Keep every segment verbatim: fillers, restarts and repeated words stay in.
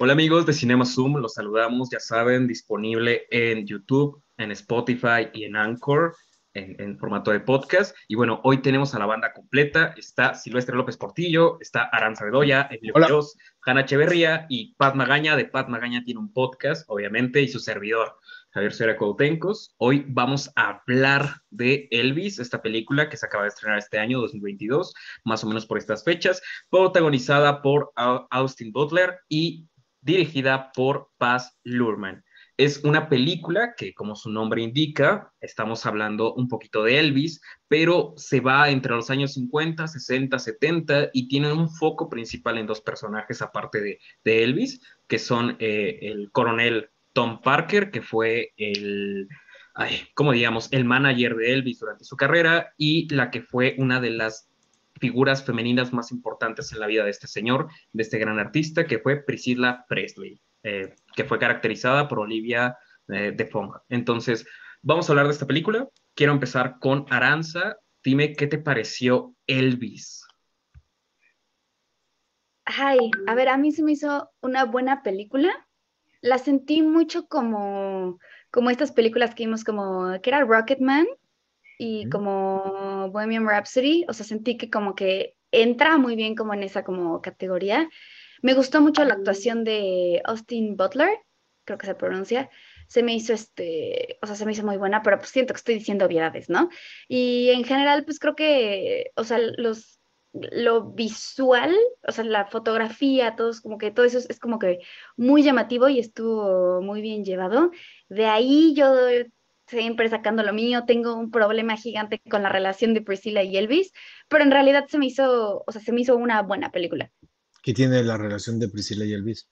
Hola amigos de Cinema Zoom, los saludamos, ya saben, disponible en YouTube, en Spotify y en Anchor, en, en formato de podcast. Y bueno, hoy tenemos a la banda completa, está Silvestre López Portillo, está Aranza Bedoya, Emilio Hola. Quiroz, Hanna Echeverría y Pat Magaña. De Pat Magaña tiene un podcast, obviamente, y su servidor, Javier Sierra Coutencos. Hoy vamos a hablar de Elvis, esta película que se acaba de estrenar este año, dos mil veintidós, más o menos por estas fechas, protagonizada por Austin Butler y dirigida por Baz Luhrmann. Es una película que, como su nombre indica, estamos hablando un poquito de Elvis, pero se va entre los años cincuenta, sesenta, setenta y tiene un foco principal en dos personajes aparte de, de Elvis, que son eh, el coronel Tom Parker, que fue el, ay, ¿cómo digamos?, el manager de Elvis durante su carrera, y la que fue una de las figuras femeninas más importantes en la vida de este señor, de este gran artista, que fue Priscilla Presley, eh, que fue caracterizada por Olivia eh, Defoe. Entonces, vamos a hablar de esta película. Quiero empezar con Aranza. Dime, ¿qué te pareció Elvis? Ay, a ver, a mí se me hizo una buena película. La sentí mucho como, como estas películas que vimos, como que era Rocketman y como Bohemian Rhapsody. O sea, sentí que como que entra muy bien como en esa como categoría. Me gustó mucho la actuación de Austin Butler, creo que se pronuncia. Se me hizo este, o sea, se me hizo muy buena, pero pues siento que estoy diciendo obviedades, ¿no? Y en general, pues creo que, o sea, los, lo visual, o sea, la fotografía, todos como que todo eso es, es como que muy llamativo y estuvo muy bien llevado. De ahí yo siempre sacando lo mío, tengo un problema gigante con la relación de Priscilla y Elvis, pero en realidad se me hizo, o sea, se me hizo una buena película. ¿Qué tiene la relación de Priscila y Elvis?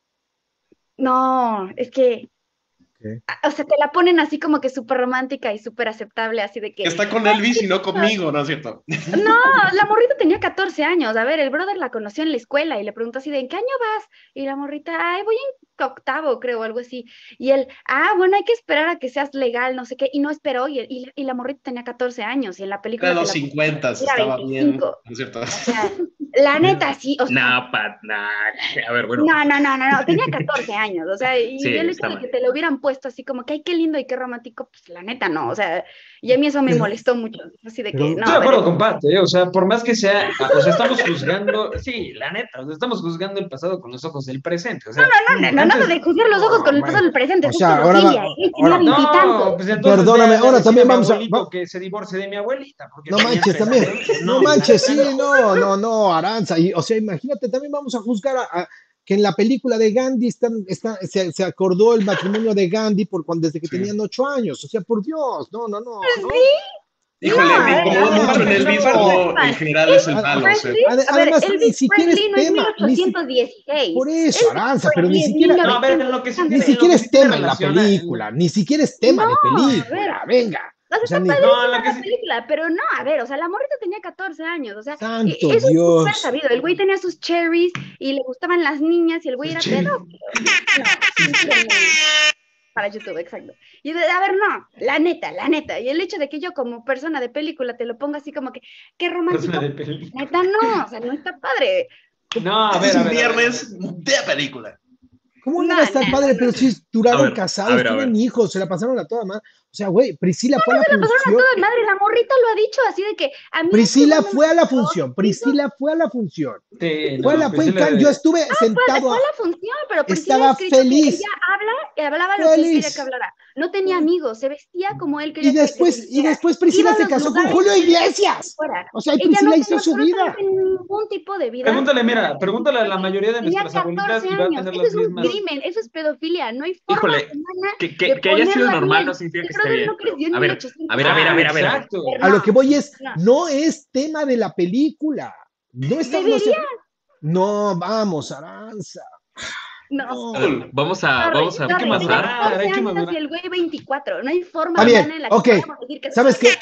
No, es que, ¿Qué? o sea, te la ponen así como que súper romántica y súper aceptable, así de que, Está con ay, Elvis qué y no lindo. conmigo, ¿no es cierto? No, la morrita tenía catorce años. A ver, el brother la conoció en la escuela y le preguntó así de, ¿en qué año vas? Y la morrita, ay, voy en octavo, creo, algo así. Y él, ah, bueno, hay que esperar a que seas legal, no sé qué. Y no esperó, y, y, y la morrita tenía catorce años, y en la Era película te los la cincuenta, era estaba bien, veinticinco. ¿no es cierto? O sea, la neta, sí, o sea, No, Pat, no. A ver, bueno. no, no, no, no, no, tenía catorce años, o sea, Sí, y el hecho está de mal. que te lo hubieran puesto así como que, ay, qué lindo y qué romántico, pues la neta no, o sea, y a mí eso me Pero, molestó mucho, así de que, pero, no, Estoy a de ver, acuerdo con Pat, ¿eh? O sea, por más que sea, o sea, estamos juzgando, sí, la neta, o sea, estamos juzgando el pasado con los ojos del presente, o sea, no, no, no, nada antes, de juzgar los ojos con el pasado bueno, del presente, o eso es sea, ahora pedofilia, va, hay que tener ahora, veintitantos. no, pues entonces ve perdóname, a, ve a ahora decirle a también mi vamos a, abuelito va- que se divorcie de mi abuelita, porque no tenía manches treinta también, años. no No, la manches, neta sí, no. no, no, no, Aranza, y, o sea, imagínate, también vamos a juzgar a, a- que en la película de Gandhi están, está, se, se acordó el matrimonio de Gandhi por cuando, desde que Sí. tenían ocho años, o sea, por Dios, no, no, no, no, No, Híjole, a me ver, a incomodó ver, mucho no, en no, Elvis no, cómo no. en no, general es el Elvis malo, o sea, Presley, Ade- a ver, Además, ni Elvis siquiera Presley es no es tema, ni si- mil ochocientos dieciséis, por eso, Elvis Aranza, pero ni Presley es siquiera, No, a ver, en lo que sí ni tiene, mil novecientos. en lo siquiera que es sí tiene tema en la relación, a- en lo- película, ni siquiera es tema No, de a ver, película, venga. o sea, O sea, está ni, no, en padrísima lo que la sí, película, pero no, a ver, o sea, la morrita tenía catorce años, o sea, y- santo eso es súper Dios. sabido, el güey tenía sus cherries y le gustaban las niñas y el güey era che, pedófilo. No, sinceramente, para YouTube, exacto. Y de, a ver, no, la neta, la neta, y el hecho de que yo como persona de película te lo ponga así como que, qué persona romántico, de película. neta, no, o sea, no está padre. No, a este ver, es a un ver, a ver, a ver. viernes de película. ¿Cómo no No, va a no, estar no, padre? no. Pero sí A duraron ver, a casados, ver, a ver. tienen hijos, se la pasaron a toda madre. O sea, güey, Priscila fue a la Se la pasaron a función. toda madre, la morrita lo ha dicho así de que a mí este Priscila güey no me fue a la gustó, función. hizo. Priscila fue a la función. Sí, Fue a no, la, fue en Priscila, can- yo de- estuve Fue, sentado, fue a a- la función, pero Priscila ha estaba escrito que ella feliz, habla y hablaba lo que él quería que feliz. hablara. No tenía amigos, se vestía como él Y quería que, que se después, y vistiera. después Iba Priscila a se los casó con lugares Julio que él quería que Iglesias. fuera. O sea, y Ella no Priscila hizo tenía su vida. absolutamente ningún tipo de vida. Pregúntale, mira, Y pregúntale a la porque mayoría de tenía nuestras abuelitas catorce y va a años. tener Eso las es un mismas. crimen, eso es pedofilia. No hay forma Híjole, humana que, de que, que haya sido ponerla normal bien. no significa El que esté brother no bien. creció en A ver, a mil ochocientos. ver, a ver, a Ah, ver, a ver, a ver. exacto. A lo que voy es, No. no es tema de la película. No estamos, no, Debería, sé- no, vamos, Aranza. no. A ver, No. vamos a, Sorry, vamos a Hay que sorry, tenía pasar. madurar, catorce hay que años madurar. y el güey veinticuatro. No hay forma Está bien, humana en la que ok. podamos decir que ¿Sabes qué?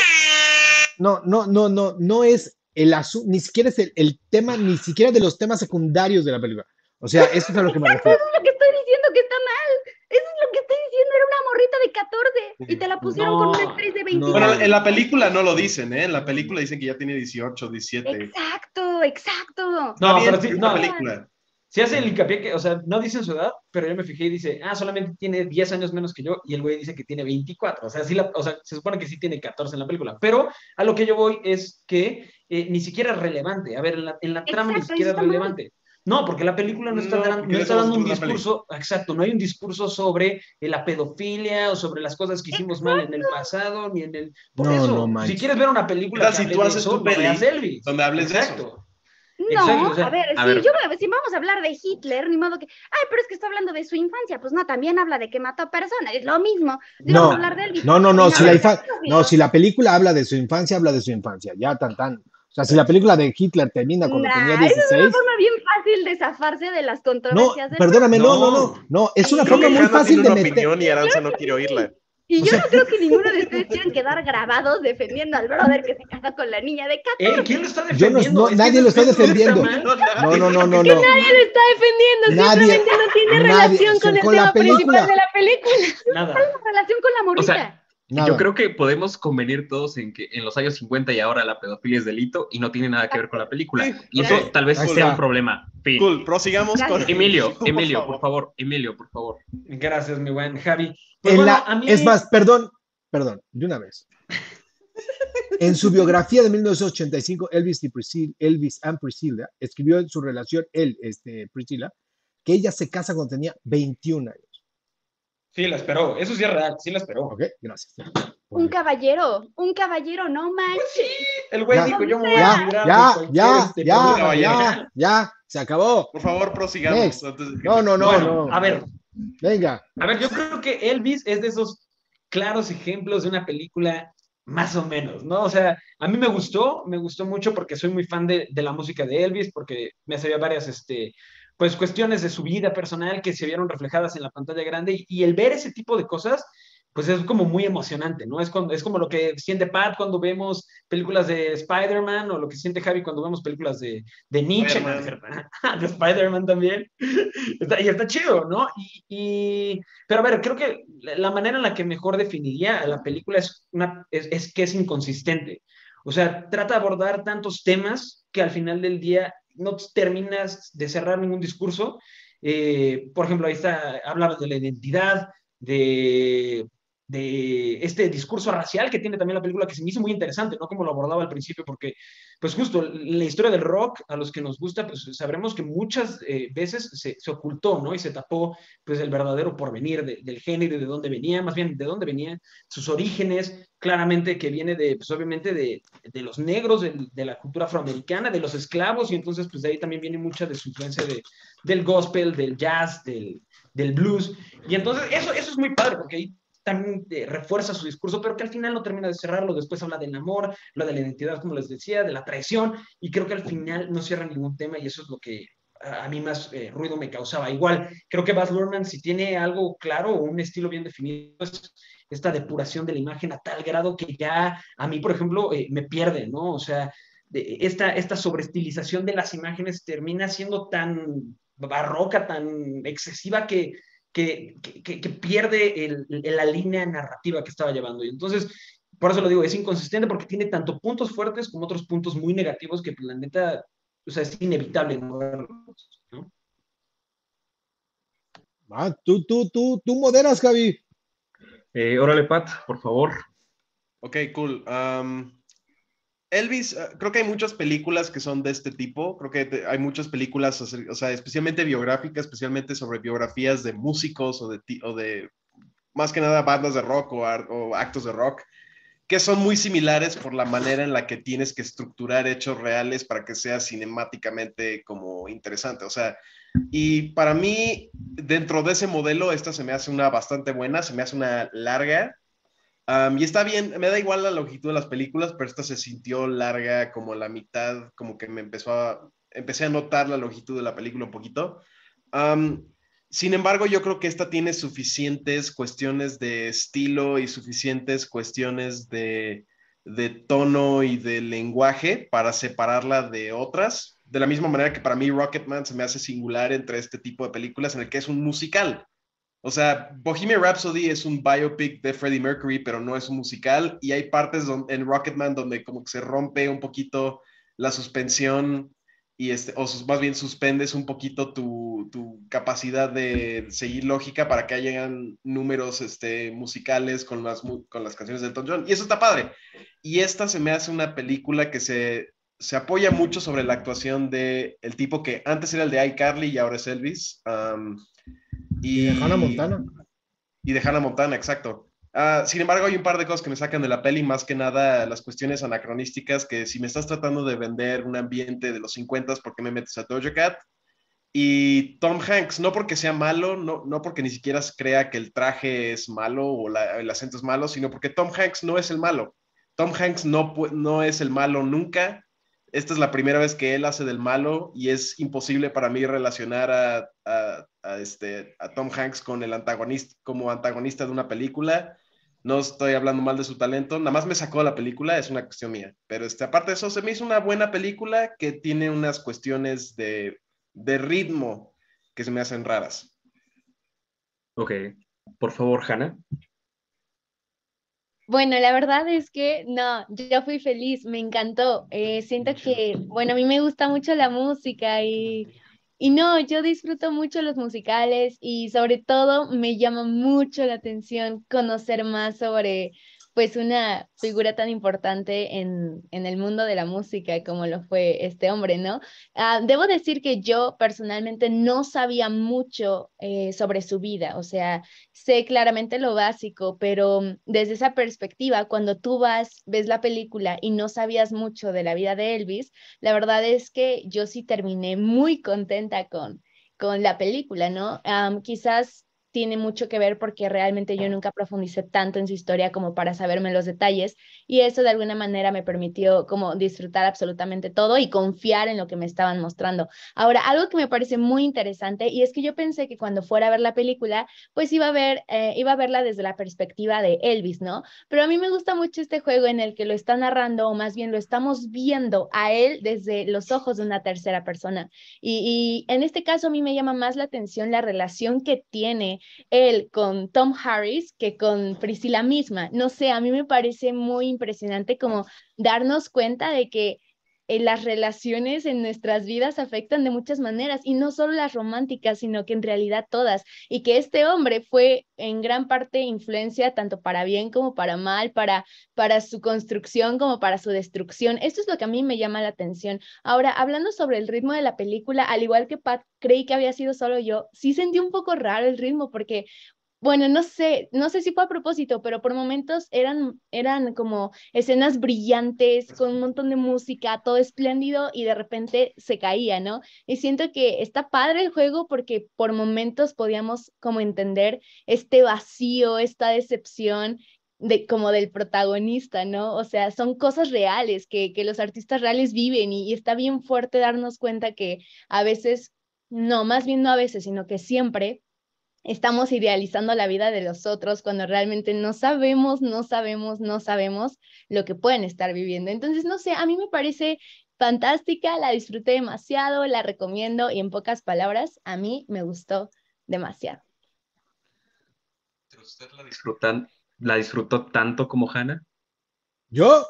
No, no, no, no, no es el asunto, ni siquiera es el, el tema, ni siquiera de los temas secundarios de la película. O sea, eso es a lo que me Exacto, refiero. eso es lo que estoy diciendo que está mal. Eso es lo que estoy diciendo. Era una morrita de catorce y te la pusieron con una No, actriz de no. veinte Bueno, años. en la película no lo dicen, ¿eh? En la película dicen que ya tiene dieciocho, diecisiete. Exacto, exacto. No, Está bien, pero sí, es no. una película. Si hace el hincapié que, o sea, no dicen su edad, pero yo me fijé y dice, ah, solamente tiene diez años menos que yo, y el güey dice que tiene veinticuatro. O sea, sí la, o sea, se supone que sí tiene catorce en la película, pero a lo que yo voy es que eh, ni siquiera es relevante. A ver, en la, en la trama ni Exacto, siquiera eso es está mal. relevante. No, porque la película no está, No, dan- porque no de está eso dando un se trata la discurso, exacto, no hay un discurso sobre eh, la pedofilia o sobre las cosas que hicimos mal en el pasado, ni en el... Por No, no eso, si manches. quieres ver una ¿Qué película tal que si hable tú de haces eso, tu no veas peli Elvis. donde hables de eso? Exacto. No, Exacto, o sea, a ver, a si, ver. yo, si vamos a hablar de Hitler, ni modo que, ay, pero es que está hablando de su infancia, pues no, también habla de que mató personas, es lo mismo. Si vamos a No, hablar de Elvis, no, no, no, también si habla la, de infa- no, pedófilos. si la película habla de su infancia, habla de su infancia, ya tan tan. O sea, si la película de Hitler termina cuando tenía Nah, esa es una dieciséis, forma bien fácil de zafarse de las no, controversias del perdóname, no, no, no. no, no, es una Sí. Creo forma que muy Hanna fácil tiene de una meter. opinión y Aranza no quiere oírla. Y O yo sea, no creo que ninguno de ustedes quieran quedar grabados defendiendo al brother que se casó con la niña de Eh, catorce. ¿quién lo está Yo no- defendiendo? no, Es que nadie eso- lo está eso está defendiendo. mal. No, nadie. No, no, no, no, Es no. lo que Nadie lo está defendiendo, Nadie- simplemente no tiene nadie- relación con el con la tema principal película. de la película. Nada. Relación con la O morrita. sea, Nada. yo creo que podemos convenir todos en que en los años cincuenta y ahora la pedofilia es delito y no tiene nada que ver con la película. Sí, Y eso ok. tal vez Ahí sea está. un problema. Fin. Cool, prosigamos con... Gracias. Emilio, Por Emilio, favor. por favor, Emilio, por favor. Gracias, mi buen Javi. Pues En bueno, la- a mí... Es más, perdón, perdón, de una vez. En su biografía de mil novecientos ochenta y cinco, Elvis, y Priscilla, Elvis and Priscilla escribió en su relación, él, este, Priscilla, que ella se casa cuando tenía veintiún años. Sí, la esperó. Eso sí es real, sí la esperó. ¿Ok? Gracias. Un caballero, un caballero, no manches. Sí, el güey Ya, dijo, yo me voy a Ya, librar ya, de cualquier, ya, este, ya, problema ya, legal. ya, se acabó. Por favor, prosigamos. Next. antes de que- No, no, no, Bueno, no. a ver, Venga. a ver, yo creo que Elvis es de esos claros ejemplos de una película más o menos, ¿no? O sea, a mí me gustó, me gustó mucho porque soy muy fan de, de la música de Elvis, porque me sabía varias, este, pues cuestiones de su vida personal que se vieron reflejadas en la pantalla grande y, y el ver ese tipo de cosas, pues es como muy emocionante, ¿no? Es, cuando, es como lo que siente Pat cuando vemos películas de Spider-Man o lo que siente Javi cuando vemos películas de, de Nietzsche, ¿no? Spider-Man. De Spider-Man también. Está, y está chido, ¿no? Y, y, pero a ver, creo que la manera en la que mejor definiría a la película es, una, es, es que es inconsistente. O sea, trata de abordar tantos temas que al final del día no terminas de cerrar ningún discurso. Eh, por ejemplo, ahí está, hablaba de la identidad, de, de este discurso racial que tiene también la película, que se me hizo muy interesante, ¿no? Como lo abordaba al principio, porque, pues justo, la historia del rock, a los que nos gusta, pues sabremos que muchas eh, veces se, se ocultó, ¿no? Y se tapó, pues, el verdadero porvenir de, del género y de dónde venía, más bien, de dónde venían sus orígenes, claramente que viene de, pues, obviamente, de, de los negros, de, de la cultura afroamericana, de los esclavos, y entonces, pues, de ahí también viene mucha de su influencia de, del gospel, del jazz, del, del blues, y entonces eso, eso es muy padre, porque ahí también eh, refuerza su discurso, pero que al final no termina de cerrarlo, después habla del amor, habla de la identidad, como les decía, de la traición, y creo que al final no cierra ningún tema, y eso es lo que a, a mí más eh, ruido me causaba. Igual, creo que Baz Luhrmann, si tiene algo claro o un estilo bien definido, es esta depuración de la imagen a tal grado que ya a mí, por ejemplo, eh, me pierde, ¿no? O sea, de, esta, esta sobreestilización de las imágenes termina siendo tan barroca, tan excesiva que Que, que, que, pierde el, el, la línea narrativa que estaba llevando. Y entonces, por eso lo digo, es inconsistente porque tiene tanto puntos fuertes como otros puntos muy negativos que, pues, la neta, o sea, es inevitable no verlos, ¿no? Ah, tú, tú, tú, tú moderas, Javi. Eh, órale, Pat, por favor. Ok, cool. Um, Elvis, uh, creo que hay muchas películas que son de este tipo. Creo que te, hay muchas películas, o sea, especialmente biográficas, especialmente sobre biografías de músicos o de, o de más que nada, bandas de rock o, o actos de rock, que son muy similares por la manera en la que tienes que estructurar hechos reales para que sea cinemáticamente como interesante. O sea, y para mí, dentro de ese modelo, esta se me hace una bastante buena, se me hace una larga. Um, y está bien, me da igual la longitud de las películas, pero esta se sintió larga como la mitad, como que me empezó a, empecé a notar la longitud de la película un poquito. Um, sin embargo, yo creo que esta tiene suficientes cuestiones de estilo y suficientes cuestiones de, de tono y de lenguaje para separarla de otras, de la misma manera que para mí Rocketman se me hace singular entre este tipo de películas en el que es un musical. O sea, Bohemian Rhapsody es un biopic de Freddie Mercury, pero no es un musical, y hay partes donde, en Rocketman donde como que se rompe un poquito la suspensión y este, o sus, más bien suspendes un poquito tu, tu capacidad de seguir lógica para que hayan números este, musicales con las, con las canciones de Elton John. Y eso está padre. Y esta se me hace una película que se, se apoya mucho sobre la actuación de el tipo que antes era el de iCarly y ahora es Elvis. Um, Y, y de Hannah Montana. Y de Hannah Montana, exacto. Uh, sin embargo, hay un par de cosas que me sacan de la peli, más que nada las cuestiones anacronísticas, que si me estás tratando de vender un ambiente de los cincuenta, ¿por qué me metes a Doja Cat? Y Tom Hanks, no porque sea malo, no, no porque ni siquiera crea que el traje es malo o la, el acento es malo, sino porque Tom Hanks no es el malo. Tom Hanks no, no es el malo nunca. Esta es la primera vez que él hace del malo y es imposible para mí relacionar a, a, a, este, a Tom Hanks con el antagonista, como antagonista de una película. No estoy hablando mal de su talento, nada más me sacó la película, es una cuestión mía. Pero este, aparte de eso, se me hizo una buena película que tiene unas cuestiones de, de ritmo que se me hacen raras. Ok, por favor, Hannah. Bueno, la verdad es que no, yo fui feliz, me encantó. Eh, siento que, bueno, a mí me gusta mucho la música y, y no, yo disfruto mucho los musicales y sobre todo me llama mucho la atención conocer más sobre, pues, una figura tan importante en, en el mundo de la música como lo fue este hombre, ¿no? Ah, debo decir que yo personalmente no sabía mucho eh, sobre su vida, o sea, sé claramente lo básico, pero mm, desde esa perspectiva, cuando tú vas, ves la película y no sabías mucho de la vida de Elvis, la verdad es que yo sí terminé muy contenta con, con la película, ¿no? Um, quizás tiene mucho que ver porque realmente yo nunca profundicé tanto en su historia como para saberme los detalles y eso de alguna manera me permitió como disfrutar absolutamente todo y confiar en lo que me estaban mostrando. Ahora, algo que me parece muy interesante y es que yo pensé que cuando fuera a ver la película pues iba a ver, eh, iba a verla desde la perspectiva de Elvis, ¿no? Pero a mí me gusta mucho este juego en el que lo está narrando, o más bien lo estamos viendo a él desde los ojos de una tercera persona. Y, y en este caso a mí me llama más la atención la relación que tiene él con Tom Harris que con Priscilla misma. No sé, a mí me parece muy impresionante como darnos cuenta de que eh, las relaciones en nuestras vidas afectan de muchas maneras y no solo las románticas, sino que en realidad todas. Y que este hombre fue en gran parte influencia tanto para bien como para mal, para, para su construcción como para su destrucción. Esto es lo que a mí me llama la atención. Ahora, hablando sobre el ritmo de la película, al igual que Pat, creí que había sido solo yo, sí sentí un poco raro el ritmo porque bueno, no sé, no sé si fue a propósito, pero por momentos eran, eran como escenas brillantes, con un montón de música, todo espléndido, y de repente se caía, ¿no? Y siento que está padre el juego porque por momentos podíamos como entender este vacío, esta decepción de, como del protagonista, ¿no? O sea, son cosas reales que, que los artistas reales viven y, y está bien fuerte darnos cuenta que a veces, no, más bien no a veces, sino que siempre estamos idealizando la vida de los otros cuando realmente no sabemos, no sabemos, no sabemos lo que pueden estar viviendo. Entonces, no sé, a mí me parece fantástica, la disfruté demasiado, la recomiendo y en pocas palabras, a mí me gustó demasiado. ¿Usted la disfrutan, la disfrutó tanto como Hannah? Yo,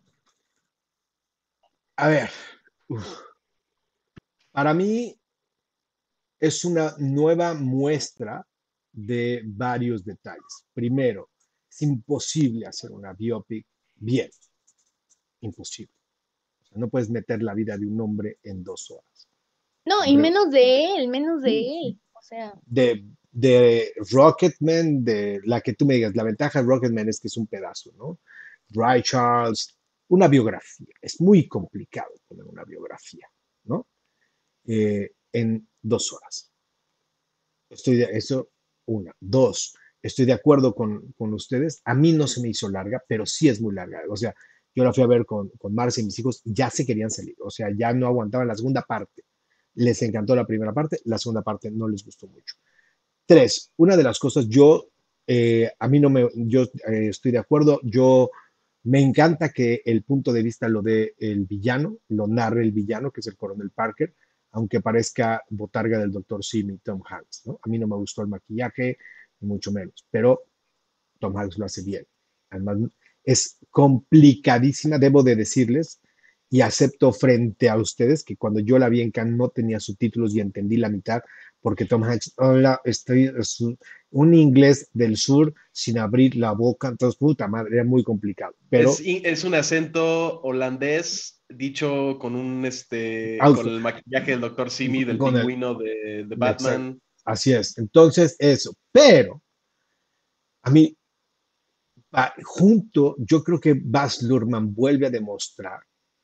a ver, uf, para mí es una nueva muestra de varios detalles. Primero, es imposible hacer una biopic bien, imposible. O sea, no puedes meter la vida de un hombre en dos horas. No, y menos de él, menos de él. O sea, de, de Rocketman, de la que tú me digas, la ventaja de Rocketman es que es un pedazo, ¿no? Ray Charles, una biografía. Es muy complicado poner una biografía, ¿no? Eh, en dos horas. Estoy de eso, una. Dos, estoy de acuerdo con, con ustedes. A mí no se me hizo larga, pero sí es muy larga. O sea, yo la fui a ver con, con Marcia y mis hijos, ya se querían salir. O sea, ya no aguantaban la segunda parte. Les encantó la primera parte, la segunda parte no les gustó mucho. Tres, una de las cosas, yo, eh, a mí no me, yo eh, estoy de acuerdo, yo me encanta que el punto de vista lo dé el villano, lo narre el villano, que es el coronel Parker, aunque parezca botarga del doctor Sim y Tom Hanks, ¿no? A mí no me gustó el maquillaje, ni mucho menos, pero Tom Hanks lo hace bien. Además, es complicadísima, debo de decirles y acepto frente a ustedes que cuando yo la vi en Cannes no tenía subtítulos y entendí la mitad porque Tom Hanks, hola, estoy es un, un inglés del sur sin abrir la boca, entonces puta madre, era muy complicado. Pero es, es un acento holandés dicho con un este auto, con el maquillaje del doctor Simi del con el, pingüino de, de Batman. Así es, entonces eso, pero a mí, a, junto, yo creo que Baz Luhrmann vuelve a demostrar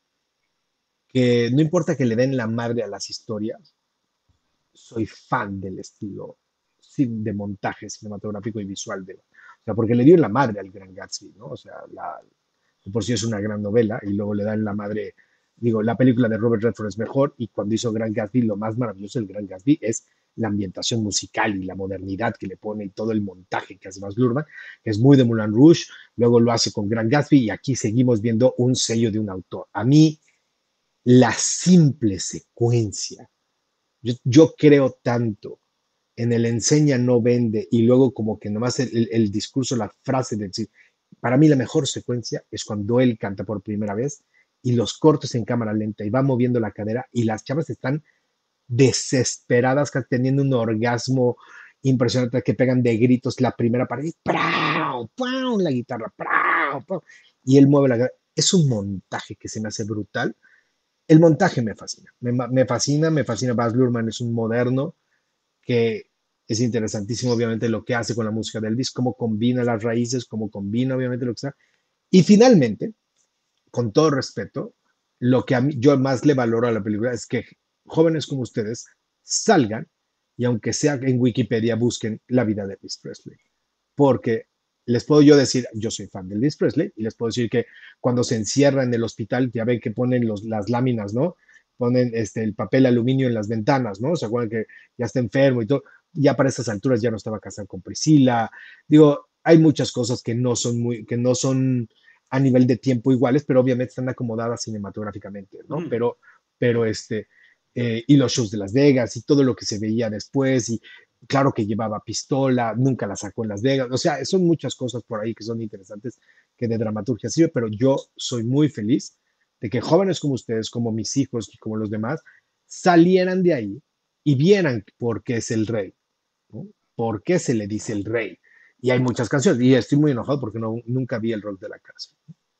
que no importa que le den la madre a las historias, soy fan del estilo de montaje cinematográfico y visual de, o sea, porque le dio la madre al Gran Gatsby, ¿no? O sea, la, por sí es una gran novela y luego le dan la madre, digo, la película de Robert Redford es mejor y cuando hizo Gran Gatsby, lo más maravilloso del Gran Gatsby es la ambientación musical y la modernidad que le pone y todo el montaje que hace Baz Luhrmann, que es muy de Moulin Rouge, luego lo hace con Gran Gatsby y aquí seguimos viendo un sello de un autor. A mí, la simple secuencia, yo, yo creo tanto en el enseña no vende y luego como que nomás el, el, el discurso, la frase de decir, para mí la mejor secuencia es cuando él canta por primera vez y los cortes en cámara lenta y va moviendo la cadera y las chavas están desesperadas, teniendo un orgasmo impresionante que pegan de gritos la primera parte, ¡prau! ¡Pau! La guitarra, ¡prau! ¡Pau! Y él mueve la cadera. Es un montaje que se me hace brutal. El montaje me fascina, me, me fascina, me fascina. Baz Luhrmann es un moderno que es interesantísimo, obviamente, lo que hace con la música de Elvis, cómo combina las raíces, cómo combina, obviamente, lo que está. Y finalmente, con todo respeto, lo que a mí, yo más le valoro a la película es que jóvenes como ustedes salgan y aunque sea en Wikipedia busquen la vida de Elvis Presley. Porque les puedo yo decir, yo soy fan de Elvis Presley y les puedo decir que cuando se encierra en el hospital, ya ven que ponen los, las láminas, ¿no? Ponen este, el papel aluminio en las ventanas, ¿no? ¿Se acuerdan que ya está enfermo y todo? Ya para estas alturas ya no estaba casado con Priscila. Digo, hay muchas cosas que no son muy, que no son a nivel de tiempo iguales, pero obviamente están acomodadas cinematográficamente, ¿no? Mm. Pero, pero este, eh, y los shows de Las Vegas y todo lo que se veía después, y claro que llevaba pistola, nunca la sacó en Las Vegas, o sea, son muchas cosas por ahí que son interesantes que de dramaturgia sirve, pero yo soy muy feliz de que jóvenes como ustedes, como mis hijos y como los demás, salieran de ahí y vieran por qué es el rey, ¿no? ¿Por qué se le dice el rey? Y hay muchas canciones, y estoy muy enojado porque no, nunca vi el rock de la cárcel,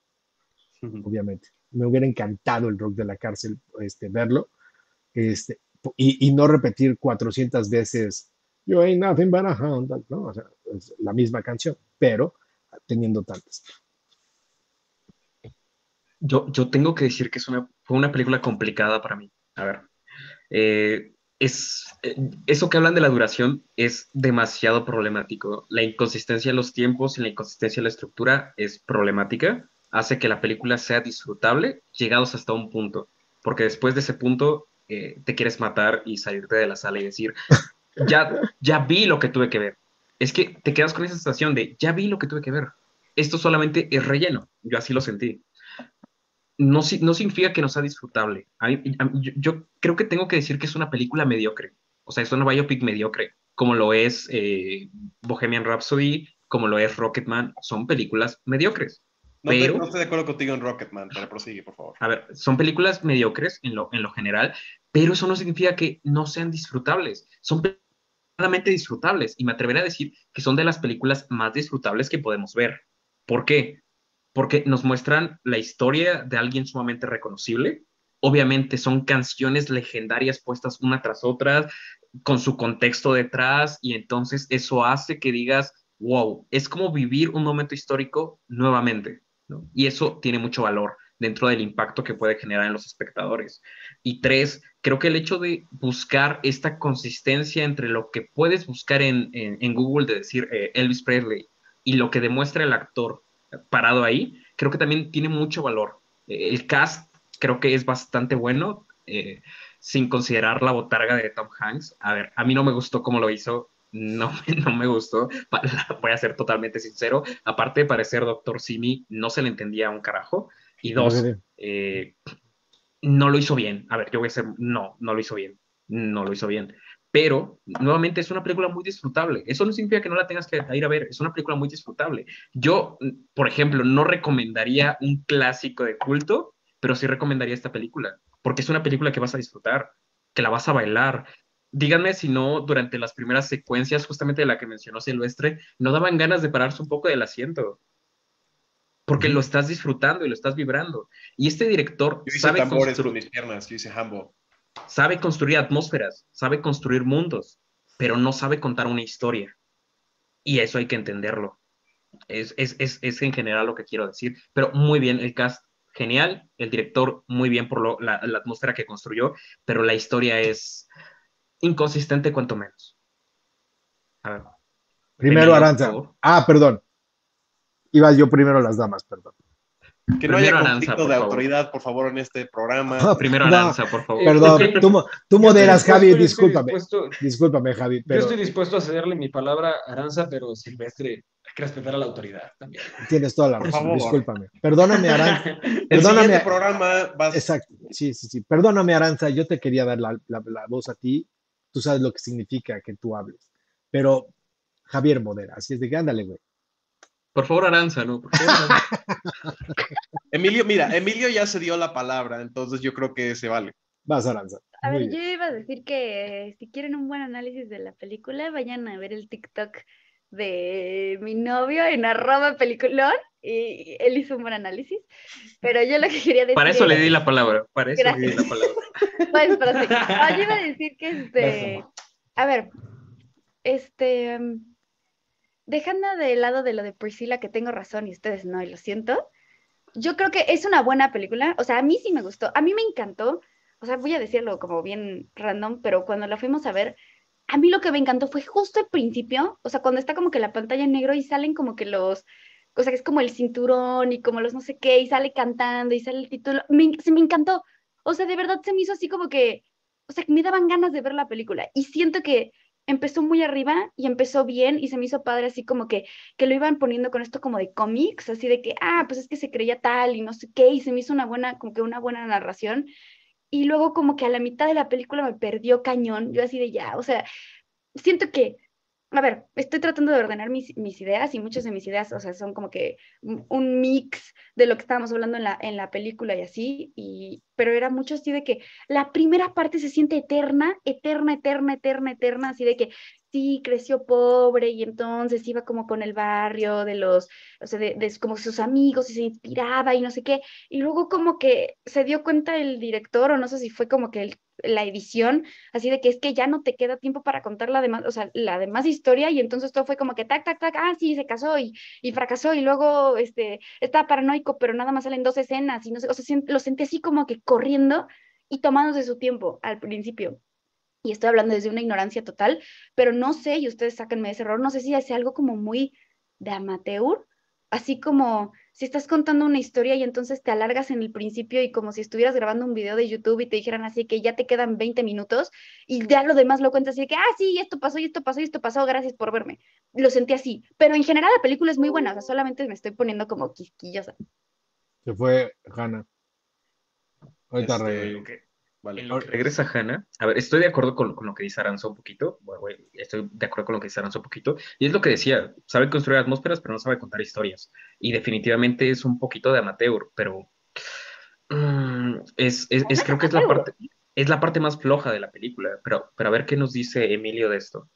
uh-huh. Obviamente. Me hubiera encantado el rock de la cárcel, este, verlo, este, y, y no repetir cuatrocientas veces You ain't nothing but a hound, ¿no? O sea, es la misma canción, pero teniendo tantas. Yo, yo tengo que decir que es una, fue una película complicada para mí. A ver, eh, es, eh, eso que hablan de la duración es demasiado problemático. La inconsistencia en los tiempos y la inconsistencia en la estructura es problemática. Hace que la película sea disfrutable llegados hasta un punto, porque después de ese punto eh, te quieres matar y salirte de la sala y decir, ya, ya vi lo que tuve que ver. Es que te quedas con esa sensación de, ya vi lo que tuve que ver. Esto solamente es relleno. Yo así lo sentí. No, no significa que no sea disfrutable. A mí, a mí, yo, yo creo que tengo que decir que es una película mediocre. O sea, es una biopic mediocre, como lo es eh, Bohemian Rhapsody, como lo es Rocketman. Son películas mediocres. No, pero, te, no estoy de acuerdo contigo en Rocketman, pero prosigue, por favor. A ver, son películas mediocres en lo, en lo general, pero eso no significa que no sean disfrutables. Son claramente disfrutables, y me atreveré a decir que son de las películas más disfrutables que podemos ver. ¿Por qué? Porque nos muestran la historia de alguien sumamente reconocible. Obviamente son canciones legendarias puestas una tras otra, con su contexto detrás, y entonces eso hace que digas, wow, es como vivir un momento histórico nuevamente, ¿no? Y eso tiene mucho valor dentro del impacto que puede generar en los espectadores. Y tres, creo que el hecho de buscar esta consistencia entre lo que puedes buscar en, en, en Google, de decir eh, Elvis Presley, y lo que demuestra el actor parado ahí, creo que también tiene mucho valor. Eh, el cast creo que es bastante bueno, eh, sin considerar la botarga de Tom Hanks. A ver, a mí no me gustó cómo lo hizo, no, no me gustó, voy a ser totalmente sincero. Aparte de parecer doctor Simi, no se le entendía un carajo. Y dos, eh, no lo hizo bien. A ver, yo voy a ser, no, no lo hizo bien, no lo hizo bien. Pero, nuevamente, es una película muy disfrutable. Eso no significa que no la tengas que ir a ver. Es una película muy disfrutable. Yo, por ejemplo, no recomendaría un clásico de culto pero sí recomendaría esta película, porque es una película que vas a disfrutar, que la vas a bailar. Díganme si no, durante las primeras secuencias, justamente de la que mencionó Silvestre, no daban ganas de pararse un poco del asiento, porque lo estás disfrutando y lo estás vibrando. Y este director Yo hice sabe tambores con construir, mis piernas, yo hice hambo. sabe construir atmósferas, sabe construir mundos, pero no sabe contar una historia. Y eso hay que entenderlo. Es, es, es, es en general lo que quiero decir. Pero muy bien, el cast genial, el director muy bien por lo, la, la atmósfera que construyó, pero la historia es inconsistente cuanto menos. A ver, Primero Emilio, por Aranza. favor. Ah, perdón. Iba yo primero las damas, perdón. Que no Primero haya Aranza, conflicto por de favor. autoridad, por favor, en este programa. Primero No, Aranza, por favor. Eh, perdón, ok, tú, mo- tú yo estoy moderas, dispuesto, Javi, yo estoy discúlpame. dispuesto- Discúlpame, Javi, Yo pero estoy dispuesto a cederle mi palabra a Aranza, pero Silvestre, hay que respetar a la autoridad también. tienes toda la Por razón, favor. discúlpame. Perdóname, Aranza. El Perdóname. siguiente programa va a Exacto, sí, sí, sí. Perdóname, Aranza, yo te quería dar la, la- la voz a ti. Tú sabes lo que significa que tú hables. Pero Javier modera, así es de que ándale, güey. Por favor, Aranza, ¿no? Por favor, Aranza. Emilio, mira, Emilio ya se dio la palabra, entonces yo creo que se vale. Vas, Aranza. A Muy ver, yo bien. iba a decir que eh, si quieren un buen análisis de la película, vayan a ver el TikTok de mi novio en arroba peliculón y él hizo un buen análisis. Pero yo lo que quería decir Para eso le es- di la palabra. Para eso le Gracias. di la palabra. Pues, pero sí. No, yo iba a decir que este, a ver, este, mm, dejando de lado de lo de Priscilla, que tengo razón y ustedes no, y lo siento, yo creo que es una buena película, o sea, a mí sí me gustó, a mí me encantó, o sea, voy a decirlo como bien random, pero cuando la fuimos a ver, a mí lo que me encantó fue justo el principio, o sea, cuando está como que la pantalla en negro y salen como que los, o sea, que es como el cinturón y como los no sé qué, y sale cantando y sale el título, me, se me encantó, o sea, de verdad se me hizo así como que, o sea, que me daban ganas de ver la película, y siento que empezó muy arriba y empezó bien y se me hizo padre así como que que lo iban poniendo con esto como de cómics, así de que, ah, pues es que se creía tal y no sé qué, y se me hizo una buena, como que una buena narración, y luego como que a la mitad de la película me perdió cañón, yo así de ya, o sea, siento que, a ver, estoy tratando de ordenar mis, mis ideas y muchas de mis ideas, o sea, son como que un un mix de lo que estábamos hablando en la, en la película y así, y, pero era mucho así de que la primera parte se siente eterna, eterna, eterna, eterna, eterna, así de que sí, creció pobre y entonces iba como con el barrio de los, o sea, de, de como sus amigos y se inspiraba y no sé qué, y luego como que se dio cuenta el director, o no sé si fue como que el- la edición, así de que es que ya no te queda tiempo para contar la demás, o sea, la demás historia, y entonces todo fue como que tac, tac, tac, ah, sí, se casó y, y fracasó, y luego este, estaba paranoico, pero nada más salen dos escenas, y no sé, o sea, sien- lo sentí así como que corriendo y tomándose su tiempo al principio. Y estoy hablando desde una ignorancia total, pero no sé, y ustedes sáquenme de ese error, no sé si es algo como muy de amateur, así como si estás contando una historia y entonces te alargas en el principio y como si estuvieras grabando un video de YouTube y te dijeran así que ya te quedan veinte minutos y ya lo demás lo cuentas así de que, ah, sí, esto pasó y esto pasó y esto pasó, gracias por verme. Lo sentí así, pero en general la película es muy buena, o sea, solamente me estoy poniendo como quisquillosa. Se fue Hanna. Ahorita Este, regresa. Lo que- vale. En lo que regresa Hannah, a ver, estoy de acuerdo con, con lo que dice Aranza un poquito, bueno, güey, estoy de acuerdo con lo que dice Aranza un poquito, y es lo que decía, sabe construir atmósferas, pero no sabe contar historias, y definitivamente es un poquito de amateur, pero mm, es, es, No es- es creo que es la amateur. parte, es la parte más floja de la película, pero, pero a ver qué nos dice Emilio de esto.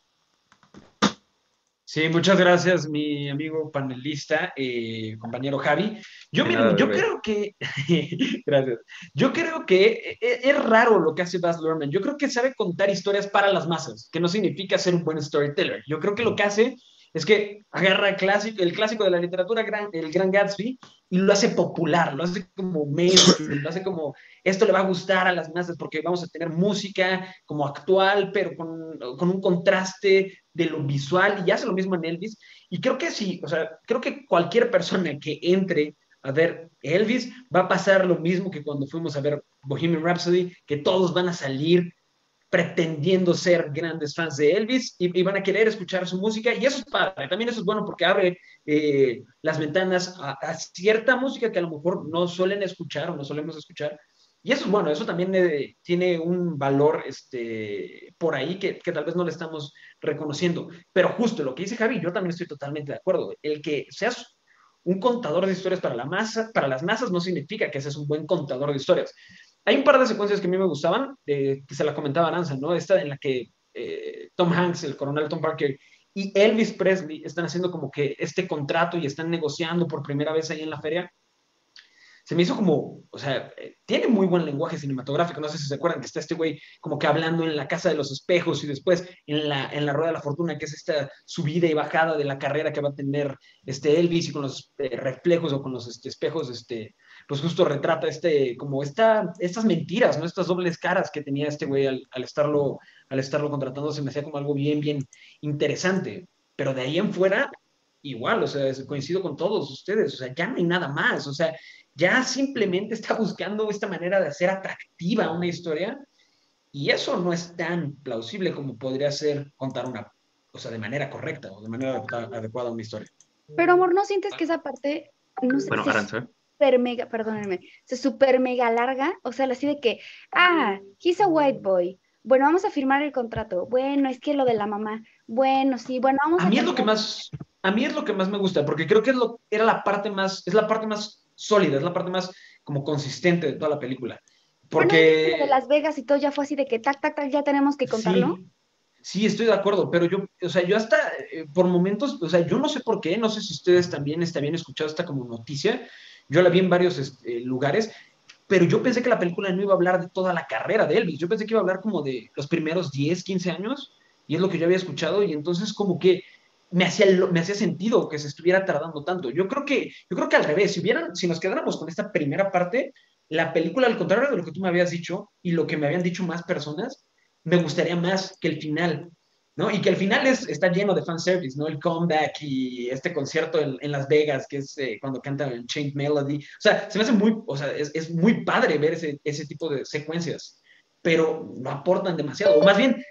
Sí, muchas gracias, mi amigo panelista, eh, compañero Javi. Yo, De nada, miren, yo bebé. creo que, gracias, yo creo que e- es, raro lo que hace Baz Luhrmann. Yo creo que sabe contar historias para las masas, que no significa ser un buen storyteller. Yo creo que lo que hace es que agarra el clásico, el clásico de la literatura, gran- el Gran Gatsby, y lo hace popular, lo hace como mainstream, lo hace como, esto le va a gustar a las masas porque vamos a tener música como actual, pero con, con un contraste de lo visual, y hace lo mismo en Elvis, y creo que sí, o sea, creo que cualquier persona que entre a ver Elvis va a pasar lo mismo que cuando fuimos a ver Bohemian Rhapsody, que todos van a salir pretendiendo ser grandes fans de Elvis y, y van a querer escuchar su música, y eso es padre, también eso es bueno porque abre eh, las ventanas a, a cierta música que a lo mejor no suelen escuchar o no solemos escuchar. Y eso es bueno, eso también eh, tiene un valor este, por ahí que, que tal vez no le estamos reconociendo. Pero justo lo que dice Javi, yo también estoy totalmente de acuerdo. El que seas un contador de historias para la masa, para las masas no significa que seas un buen contador de historias. Hay un par de secuencias que a mí me gustaban, eh, que se la comentaba Aranza, ¿no? Esta en la que eh, Tom Hanks, el coronel Tom Parker, y Elvis Presley están haciendo como que este contrato y están negociando por primera vez ahí en la feria. Se me hizo como, o sea, eh, tiene muy buen lenguaje cinematográfico. No sé si se acuerdan que está este güey como que hablando en la casa de los espejos y después en la, en la rueda de la fortuna, que es esta subida y bajada de la carrera que va a tener este Elvis y con los eh, reflejos o con los este, espejos, este, pues justo retrata este, como esta, estas mentiras, ¿no? Estas dobles caras que tenía este güey al, al, estarlo, al estarlo contratando. Se me hacía como algo bien, bien interesante. Pero de ahí en fuera, igual, o sea, coincido con todos ustedes, o sea, ya no hay nada más, o sea, ya simplemente está buscando esta manera de hacer atractiva una historia y eso no es tan plausible como podría ser contar una, o sea, de manera correcta o de manera adecuada una historia. Pero amor, ¿no sientes que esa parte, no sé, Bueno, se Aranza. super mega, perdónenme, se super mega larga? O sea, así de que, ah, he's a white boy. Bueno, vamos a firmar el contrato. Bueno, es que lo de la mamá. Bueno, sí, bueno, vamos a... A mí es lo que más, a mí es lo que más me gusta, porque creo que es lo, era la parte más, es la parte más sólida, es la parte más como consistente de toda la película. Porque... Bueno, lo de Las Vegas y todo ya fue así de que tac, tac, tac, ya tenemos que contarlo. Sí, sí, estoy de acuerdo, pero yo, o sea, yo hasta eh, por momentos, o sea, yo no sé por qué, no sé si ustedes también este, habían escuchado esta como noticia, yo la vi en varios este, lugares, pero yo pensé que la película no iba a hablar de toda la carrera de Elvis, yo pensé que iba a hablar como de los primeros diez, quince años, y es lo que yo había escuchado, y entonces como que me hacía, me hacía sentido que se estuviera tardando tanto. Yo creo que, yo creo que al revés, si, hubieran, si nos quedáramos con esta primera parte, la película, al contrario de lo que tú me habías dicho, y lo que me habían dicho más personas, me gustaría más que el final, ¿no? Y que el final es, está lleno de fanservice, ¿no? El comeback y este concierto en, en Las Vegas, que es eh, cuando cantan el Chained Melody. O sea, se me hace muy, o sea, es, es muy padre ver ese, ese tipo de secuencias, pero no aportan demasiado. O más bien,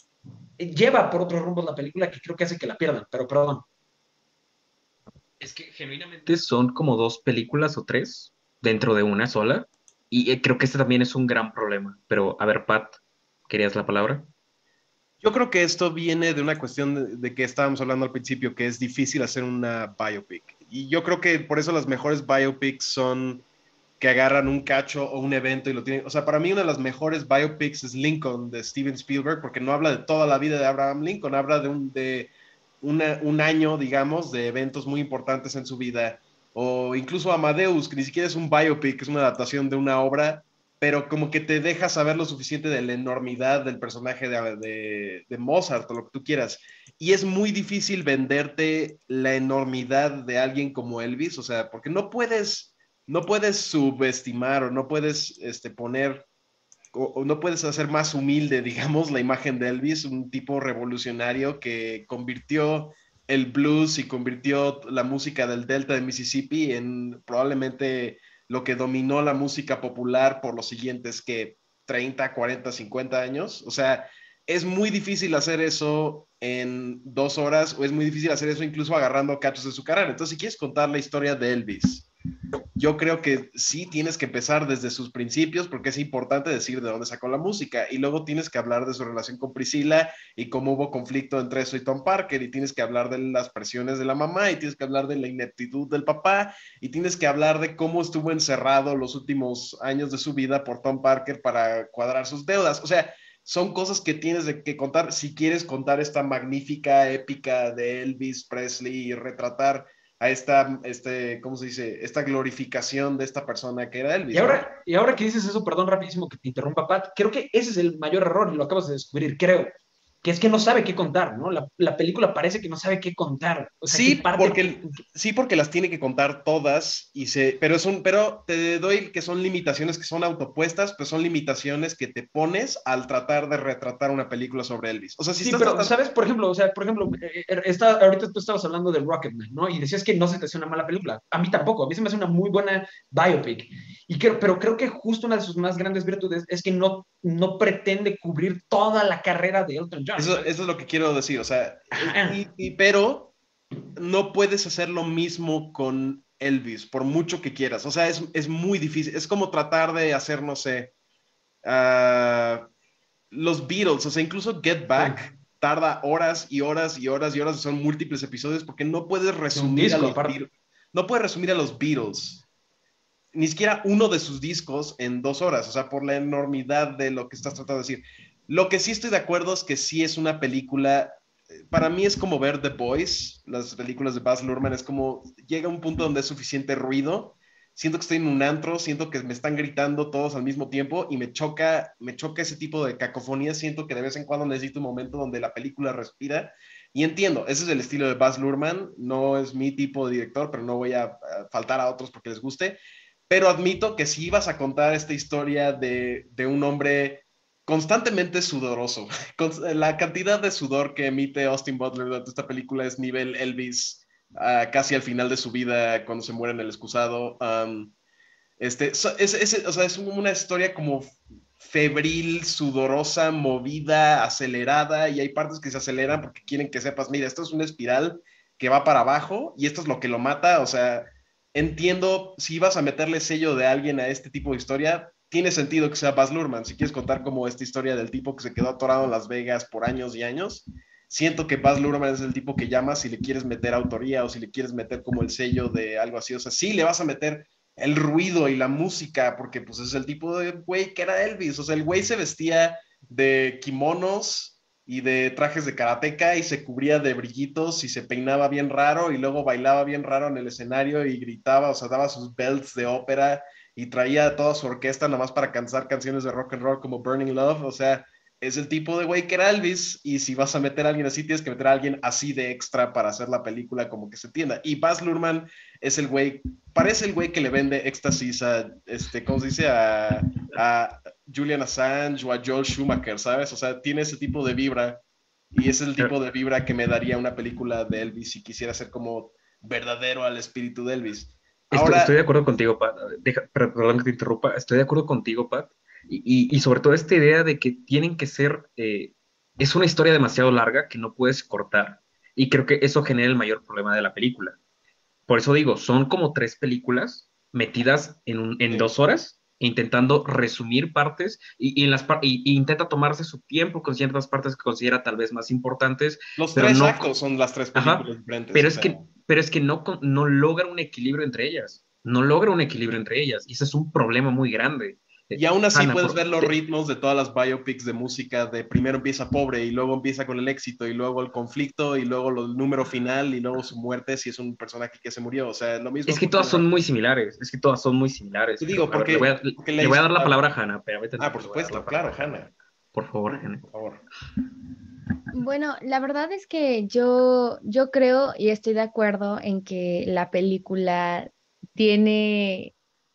lleva por otros rumbos la película que creo que hace que la pierdan, pero perdón. Es que genuinamente son como dos películas o tres dentro de una sola, y eh, creo que este también es un gran problema. Pero, a ver, Pat, ¿querías la palabra? Yo creo que esto viene de una cuestión de, de que estábamos hablando al principio, que es difícil hacer una biopic. Y yo creo que por eso las mejores biopics son que agarran un cacho o un evento y lo tienen. O sea, para mí una de las mejores biopics es Lincoln de Steven Spielberg, porque no habla de toda la vida de Abraham Lincoln, habla de un, de una, un año, digamos, de eventos muy importantes en su vida. O incluso Amadeus, que ni siquiera es un biopic, es una adaptación de una obra, pero como que te deja saber lo suficiente de la enormidad del personaje de, de, de Mozart o lo que tú quieras. Y es muy difícil venderte la enormidad de alguien como Elvis, o sea, porque no puedes, no puedes subestimar o no puedes este, poner, o, o no puedes hacer más humilde, digamos, la imagen de Elvis, un tipo revolucionario que convirtió el blues y convirtió la música del Delta de Mississippi en probablemente lo que dominó la música popular por los siguientes que treinta, cuarenta, cincuenta años. O sea, es muy difícil hacer eso en dos horas o es muy difícil hacer eso incluso agarrando cachos de su carrera. Entonces, si quieres contar la historia de Elvis, yo creo que sí tienes que empezar desde sus principios porque es importante decir de dónde sacó la música y luego tienes que hablar de su relación con Priscilla y cómo hubo conflicto entre eso y Tom Parker y tienes que hablar de las presiones de la mamá y tienes que hablar de la ineptitud del papá y tienes que hablar de cómo estuvo encerrado los últimos años de su vida por Tom Parker para cuadrar sus deudas. O sea, son cosas que tienes de que contar si quieres contar esta magnífica épica de Elvis Presley y retratar a esta, este, ¿cómo se dice? Esta glorificación de esta persona que era Elvis. Y ahora, ¿no? Y ahora que dices eso, perdón, rapidísimo que te interrumpa, Pat, creo que ese es el mayor error y lo acabas de descubrir, creo, que es que no sabe qué contar, ¿no? La, la película parece que no sabe qué contar. O sea, sí, parte... porque, sí, porque las tiene que contar todas, y se, pero, es un, pero te doy que son limitaciones que son autopuestas, pero son limitaciones que te pones al tratar de retratar una película sobre Elvis. O sea, si sí, estás pero, tratando... ¿sabes? Por ejemplo, o sea, por ejemplo, está, ahorita tú estabas hablando de Rocketman, ¿no? Y decías que no se te hace una mala película. A mí tampoco, a mí se me hace una muy buena biopic. Y creo, pero creo que justo una de sus más grandes virtudes es que no, no pretende cubrir toda la carrera de Elton John. Eso, eso es lo que quiero decir, o sea, y, y, pero no puedes hacer lo mismo con Elvis, por mucho que quieras. O sea, es, es muy difícil. Es como tratar de hacer, no sé, uh, los Beatles, o sea, incluso Get Back sí. tarda horas y horas y horas y horas, son múltiples episodios, porque no puedes resumir disco, a los Beatles. no puedes resumir a los Beatles, ni siquiera uno de sus discos en dos horas, o sea, por la enormidad de lo que estás tratando de decir. Lo que sí estoy de acuerdo es que sí es una película, para mí es como ver The Boys, las películas de Baz Luhrmann, es como, llega a un punto donde es suficiente ruido, siento que estoy en un antro, siento que me están gritando todos al mismo tiempo y me choca, me choca ese tipo de cacofonía, siento que de vez en cuando necesito un momento donde la película respira, y entiendo, ese es el estilo de Baz Luhrmann, no es mi tipo de director, pero no voy a, a faltar a otros porque les guste, pero admito que si ibas a contar esta historia de, de un hombre constantemente sudoroso, la cantidad de sudor que emite Austin Butler durante esta película es nivel Elvis, uh, casi al final de su vida, cuando se muere en el excusado. Um, este, es, es, o sea, es una historia como febril, sudorosa, movida, acelerada, y hay partes que se aceleran porque quieren que sepas, mira, esto es una espiral que va para abajo, y esto es lo que lo mata. O sea, entiendo, si vas a meterle sello de alguien a este tipo de historia, tiene sentido que sea Baz Luhrmann. Si quieres contar como esta historia del tipo que se quedó atorado en Las Vegas por años y años, siento que Baz Luhrmann es el tipo que llamas si le quieres meter autoría o si le quieres meter como el sello de algo así. O sea, sí le vas a meter el ruido y la música, porque pues es el tipo de güey que era Elvis. O sea, el güey se vestía de kimonos y de trajes de karateca y se cubría de brillitos y se peinaba bien raro y luego bailaba bien raro en el escenario y gritaba, o sea, daba sus belts de ópera y traía toda su orquesta nada más para cantar canciones de rock and roll como Burning Love. O sea, es el tipo de güey que era Elvis, y si vas a meter a alguien así, tienes que meter a alguien así de extra para hacer la película como que se entienda. Y Baz Luhrmann es el güey, parece el güey que le vende éxtasis a, este, ¿cómo se dice? A, a Julian Assange o a Joel Schumacher, ¿sabes? O sea, tiene ese tipo de vibra, y es el tipo de vibra que me daría una película de Elvis si quisiera ser como verdadero al espíritu de Elvis. Ahora, estoy, estoy de acuerdo ¿sí? contigo, Pat. Deja, perdón que te interrumpa. Estoy de acuerdo contigo, Pat. Y, y, y sobre todo esta idea de que tienen que ser, eh, es una historia demasiado larga que no puedes cortar. Y creo que eso genera el mayor problema de la película. Por eso digo, son como tres películas metidas en, un, en Sí. dos horas, intentando resumir partes y, y, en las, y, y intenta tomarse su tiempo con ciertas partes que considera tal vez más importantes. Los pero tres no, actos son las tres películas ajá, diferentes. pero o es sea. que, pero es que no, no logra un equilibrio entre ellas. No logra un equilibrio entre ellas. Y ese es un problema muy grande. Y aún así Hannah, puedes por- ver los de- ritmos de todas las biopics de música, de primero empieza pobre y luego empieza con el éxito y luego el conflicto y luego el número final y luego su muerte si es un personaje que se murió. O sea, lo mismo es que todas son funciona. muy similares. Es que todas son muy similares. Te Pero, digo, a ver, le voy porque, a, porque la le voy a dar la historia... palabra a Hannah. Pero Ah, por supuesto, claro, Hannah, por favor, Hannah. por favor. Bueno, la verdad es que yo, yo creo y estoy de acuerdo en que la película tiene,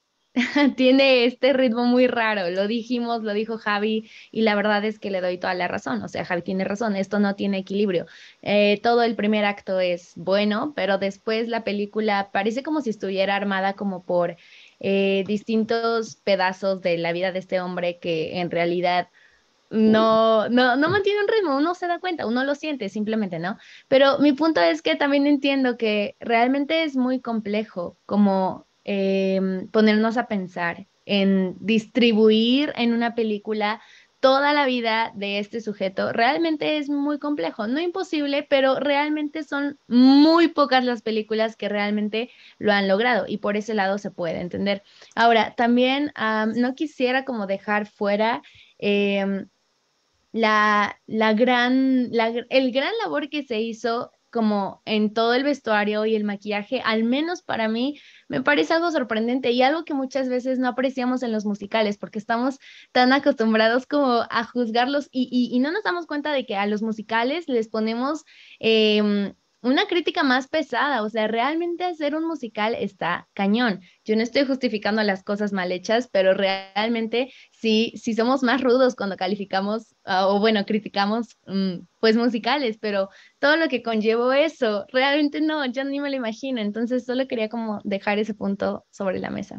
tiene este ritmo muy raro. Lo dijimos, lo dijo Javi, y la verdad es que le doy toda la razón. O sea, Javi tiene razón, esto no tiene equilibrio. Eh, todo el primer acto es bueno, pero después la película parece como si estuviera armada como por eh, distintos pedazos de la vida de este hombre que en realidad no, no, no mantiene un ritmo. Uno se da cuenta, uno lo siente simplemente, ¿no? Pero mi punto es que también entiendo que realmente es muy complejo como em, ponernos a pensar en distribuir en una película toda la vida de este sujeto. Realmente es muy complejo, no imposible, pero realmente son muy pocas las películas que realmente lo han logrado, y por ese lado se puede entender. Ahora, también am, no quisiera como dejar fuera em, la, la gran, la gr- el gran labor que se hizo como en todo el vestuario y el maquillaje, al menos para mí, me parece algo sorprendente y algo que muchas veces no apreciamos en los musicales, porque estamos tan acostumbrados como a juzgarlos, y, y, y no nos damos cuenta de que a los musicales les ponemos em, una crítica más pesada. O sea, realmente hacer un musical está cañón. Yo no estoy justificando las cosas mal hechas, pero realmente sí, sí somos más rudos cuando calificamos, ah, o bueno, criticamos, mm, pues musicales, pero todo lo que conllevó eso, realmente no, yo ni me lo imagino. Entonces solo quería como dejar ese punto sobre la mesa.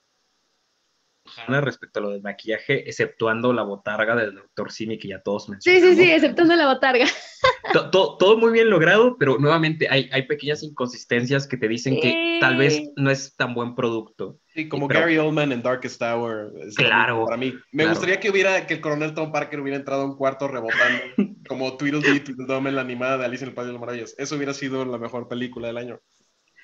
Hannah respecto a lo del maquillaje, exceptuando la botarga del doctor Simi que ya todos Sí, sí, mencionamos. sí, exceptando la botarga. To- to- todo muy bien logrado, pero nuevamente hay, hay pequeñas inconsistencias que te dicen que tal vez Sí. no es tan buen producto. Sí, como Pero Gary Oldman en Darkest Hour, es lo mismo claro, para mí. Me claro. gustaría que hubiera, que el coronel Tom Parker hubiera entrado a un cuarto rebotando, como Tweedledee, Tweedledum en la animada de Alicia en el País de las Maravillas. Eso hubiera sido la mejor película del año.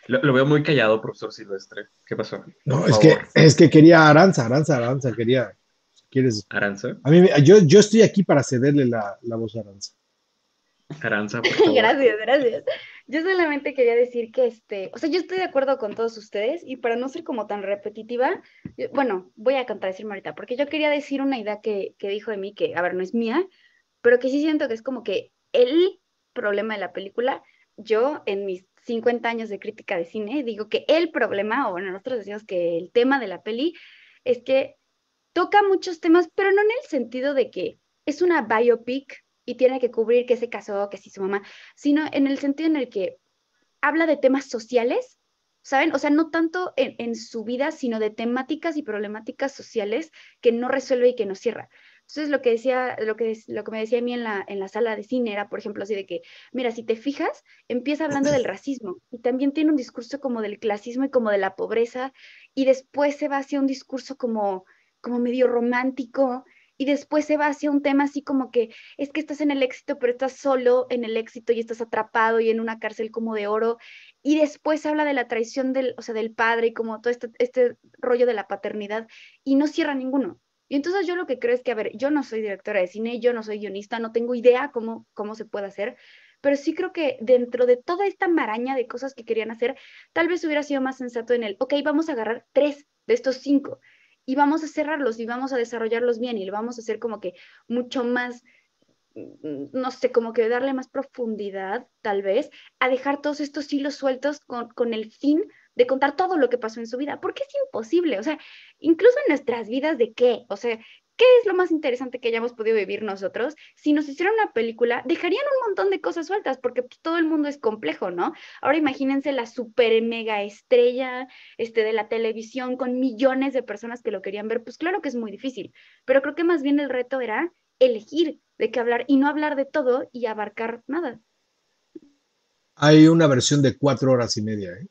Lo, lo veo muy callado, profesor Silvestre. ¿Qué pasó? No, Por es que, favor, es que quería Aranza, Aranza, Aranza, quería. ¿Quieres? Aranza. A mí, me- yo, yo estoy aquí para cederle la, la voz a Aranza. Aranza, por favor. Gracias, gracias. Yo solamente quería decir que, este, o sea, yo estoy de acuerdo con todos ustedes y para no ser como tan repetitiva, yo- bueno, voy a contradecirme ahorita, porque yo quería decir una idea que, que dijo de mí, que, a ver, no es mía, pero que sí siento que es como que el problema de la película, yo en mis cincuenta años de crítica de cine, digo que el problema, o bueno, nosotros decimos que el tema de la peli es que toca muchos temas, pero no en el sentido de que es una biopic y tiene que cubrir que se casó, que sí su mamá, sino en el sentido en el que habla de temas sociales, ¿saben? O sea, no tanto en, en su vida, sino de temáticas y problemáticas sociales que no resuelve y que no cierra. Entonces, lo que decía, lo que, lo que me decía a mí en la, en la sala de cine era, por ejemplo, así de que, mira, si te fijas, empieza hablando del racismo y también tiene un discurso como del clasismo y como de la pobreza y después se va hacia un discurso como, como medio romántico y después se va hacia un tema así como que es que estás en el éxito, pero estás solo en el éxito y estás atrapado y en una cárcel como de oro. Y después habla de la traición del, o sea, del padre y como todo este, este rollo de la paternidad y no cierra ninguno. Y entonces yo lo que creo es que, a ver, yo no soy directora de cine, yo no soy guionista, no tengo idea cómo, cómo se puede hacer, pero sí creo que dentro de toda esta maraña de cosas que querían hacer, tal vez hubiera sido más sensato en el, ok, vamos a agarrar tres de estos cinco y vamos a cerrarlos y vamos a desarrollarlos bien y lo vamos a hacer como que mucho más, no sé, como que darle más profundidad, tal vez, a dejar todos estos hilos sueltos con, con el fin de contar todo lo que pasó en su vida, porque es imposible, o sea, incluso en nuestras vidas, ¿de qué? O sea, ¿qué es lo más interesante que hayamos podido vivir nosotros? Si nos hicieran una película, dejarían un montón de cosas sueltas, porque pues, todo el mundo es complejo, ¿no? Ahora imagínense la super mega estrella este, de la televisión con millones de personas que lo querían ver, pues claro que es muy difícil, pero creo que más bien el reto era elegir de qué hablar y no hablar de todo y abarcar nada. Hay una versión de cuatro horas y media, ¿eh?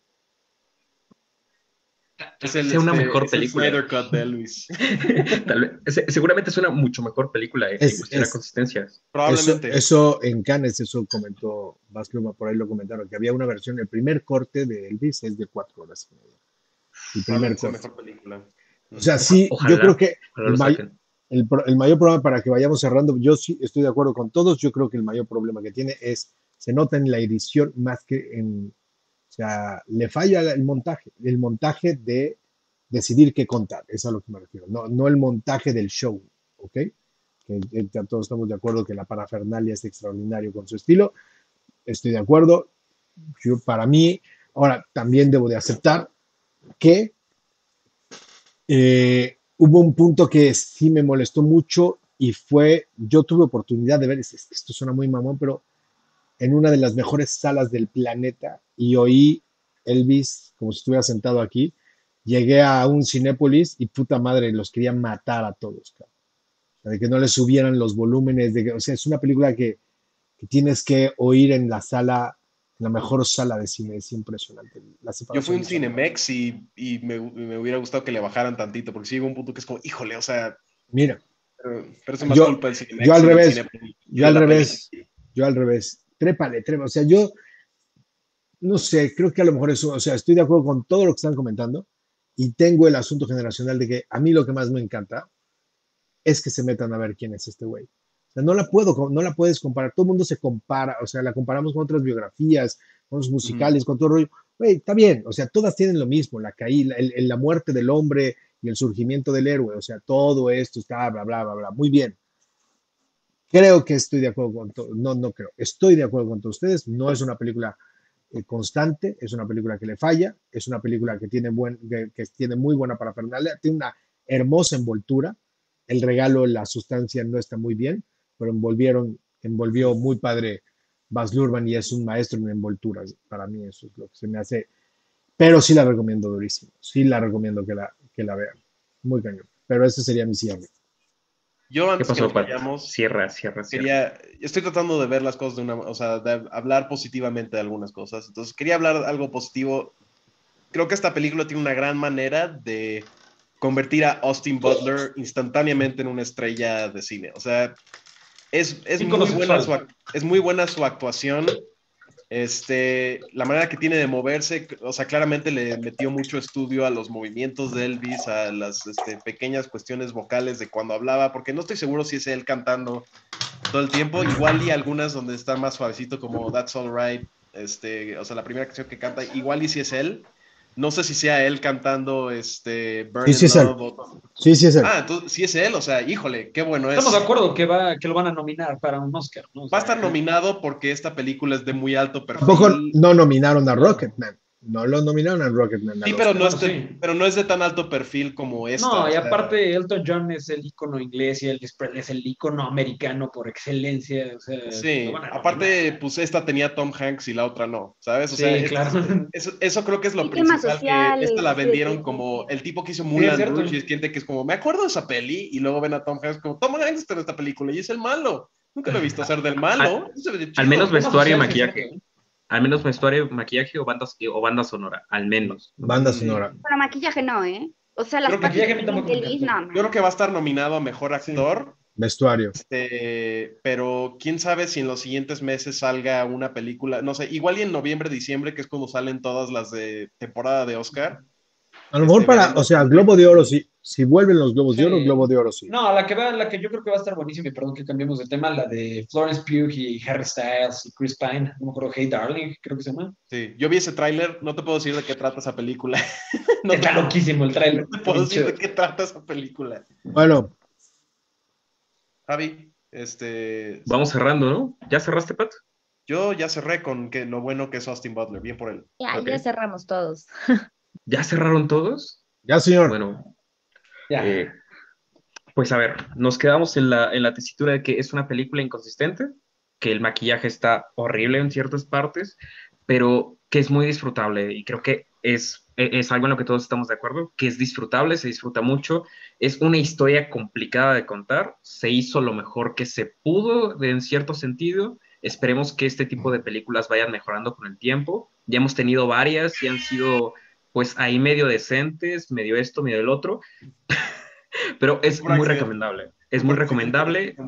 Es Tal vez el, sea una este, mejor es el película. Snyder Cut de Elvis. Tal vez, se- seguramente es una mucho mejor película eh, en Es, cuestión a es, consistencia. eso, Probablemente. eso en Cannes, eso comentó Baz Luhrmann, por ahí lo comentaron, que había una versión, el primer corte de Elvis es de cuatro horas y media. El primer Probablemente sea corte. mejor película. O sea, Mm. Oja- sí, yo creo ojalá, que ojalá el, lo may- saquen. el, pro- el mayor problema para que vayamos cerrando, yo sí estoy de acuerdo con todos, yo creo que el mayor problema que tiene es, se nota en la edición más que en, o sea, le falla el montaje, el montaje de decidir qué contar, es a lo que me refiero, no, no el montaje del show, ¿ok? Que eh, ya todos estamos de acuerdo que la parafernalia es extraordinario con su estilo, estoy de acuerdo, yo, para mí, ahora también debo de aceptar que eh, hubo un punto que sí me molestó mucho y fue, yo tuve oportunidad de ver, es- es- esto suena muy mamón, pero en una de las mejores salas del planeta y oí Elvis como si estuviera sentado aquí. Llegué a un Cinépolis y puta madre, los quería matar a todos, cabrón. O sea, de que no les subieran los volúmenes, de que, o sea, es una película que, que tienes que oír en la sala, en la mejor sala de cine, es impresionante. La Yo fui a separación un de sonido. Cinemex y, y me, me hubiera gustado que le bajaran tantito, porque sí llega un punto que es como, híjole, o sea, Mira, pero, pero eso es más yo, culpa del yo Cinemex al y del revés, Cinépolis y yo de al la revés, película. yo al revés. Trépale, trépale. O sea, yo no sé, creo que a lo mejor eso, o sea, estoy de acuerdo con todo lo que están comentando y tengo el asunto generacional de que a mí lo que más me encanta es que se metan a ver quién es este güey. O sea, no la puedo, no la puedes comparar. Todo el mundo se compara, o sea, la comparamos con otras biografías, con los musicales, con todo el rollo. Güey, está bien, o sea, todas tienen lo mismo, la caída, el, el- la muerte del hombre y el surgimiento del héroe, o sea, todo esto está, bla, bla, bla, bla, muy bien. Creo que estoy de acuerdo con todo, no, no creo, estoy de acuerdo con todos ustedes, no es una película eh, constante, es una película que le falla, es una película que tiene, buen, que, que tiene muy buena parafernalia, tiene una hermosa envoltura, el regalo, la sustancia no está muy bien, pero envolvieron, envolvió muy padre Baz Luhrmann y es un maestro en envolturas, para mí eso es lo que se me hace, pero sí la recomiendo durísimo, sí la recomiendo que la, que la vean, muy cañón, pero ese sería mi cierre. Yo ¿Qué antes que pasó, nos Pat? vayamos, Cierra, cierra, cierra. quería, estoy tratando de ver las cosas de una, o sea, de hablar positivamente de algunas cosas. Entonces, quería hablar de algo positivo. Creo que esta película tiene una gran manera de convertir a Austin Butler instantáneamente en una estrella de cine. O sea, es, es, Ícono muy, buena sexual. su, ac- es muy buena su actuación Este, la manera que tiene de moverse, o sea, claramente le metió mucho estudio a los movimientos de Elvis, a las este, pequeñas cuestiones vocales de cuando hablaba, porque no estoy seguro si es él cantando todo el tiempo, igual y algunas donde está más suavecito como That's All Right, este, o sea, la primera canción que canta, igual y si es él. No sé si sea él cantando este Burning Sí, sí es él. Love o- Sí, sí es él. Ah, entonces sí es él, o sea, híjole, qué bueno es. Estamos de acuerdo que, va, que lo van a nominar para un Oscar, ¿no? O Va a sea, estar nominado porque esta película es de muy alto perfil. Tampoco no nominaron a Rocketman. No lo nominaron a Rocketman. Sí, pero no, es Bueno, de, sí. pero no es de tan alto perfil como esta. No, o y sea, aparte Elton John es el ícono inglés y Elvis Presley es el ícono americano por excelencia. O sea, Sí, lo van a aparte, nominar. pues esta tenía Tom Hanks y la otra no, ¿sabes? O Sí, sea, es- claro. eso, eso creo que es lo Y temas principal, que sociales, esta la sí, vendieron sí, sí, como sí. el tipo que hizo es Moulin cierto. Rouge y es gente que es como, me acuerdo de esa peli, y luego ven a Tom Hanks como, Tom Hanks está en esta película y es el malo. Nunca lo he visto hacer del malo. Eso se ve Al chido. menos Temas vestuario y sociales, es maquillaje. cierto, ¿eh? Al menos vestuario, maquillaje o, bandas, o banda sonora. Al menos. Banda Mm. sonora. Pero maquillaje no, ¿eh? O sea, las Creo que partes maquillaje a que mí tampoco tiene me Elvis, encantó. no, Yo creo que va a estar nominado a Mejor Actor. Vestuario. Este, pero quién sabe si en los siguientes meses salga una película, no sé, igual y en noviembre, diciembre, que es cuando salen todas las de temporada de Oscar. A lo mejor Este, para, veremos. o sea, Globo de Oro, si, si vuelven los Globos de Oro, Sí. Globo de Oro sí. No, la que va, la que yo creo que va a estar buenísima, y perdón que cambiemos de tema, la de Florence Pugh y Harry Styles y Chris Pine, no me acuerdo, Hey Darling, creo que se llama. Sí, yo vi ese tráiler, no te puedo decir de qué trata esa película. No te, Está loquísimo el trailer. no te puedo decir de qué trata esa película. Bueno, Javi, este, Vamos cerrando, ¿no? ¿Ya cerraste, Pat? yo ya cerré con que lo bueno que es Austin Butler, bien por él. Ya, Ok. ya cerramos todos. ¿Ya cerraron todos? ya señor. Bueno, Ya. eh, pues a ver, nos quedamos en la, en la tesitura de que es una película inconsistente, que el maquillaje está horrible en ciertas partes, pero que es muy disfrutable y creo que es, es algo en lo que todos estamos de acuerdo, que es disfrutable, se disfruta mucho, es una historia complicada de contar, se hizo lo mejor que se pudo de, en cierto sentido, esperemos que este tipo de películas vayan mejorando con el tiempo, ya hemos tenido varias y han sido pues ahí medio decentes, medio esto, medio el otro, pero es Por muy accidente. recomendable, es muy recomendable.